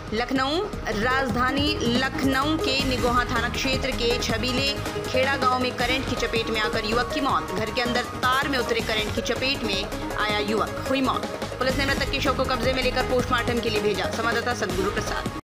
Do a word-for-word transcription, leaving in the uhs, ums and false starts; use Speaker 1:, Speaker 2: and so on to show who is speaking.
Speaker 1: लखनऊ राजधानी लखनऊ के निगोहा थाना क्षेत्र के छबीले खेड़ा गांव में करंट की चपेट में आकर युवक की मौत। घर के अंदर तार में उतरे करंट की चपेट में आया युवक, हुई मौत। पुलिस ने मृतक के शव को कब्जे में लेकर पोस्टमार्टम के लिए भेजा। संवाददाता सदगुरु प्रसाद।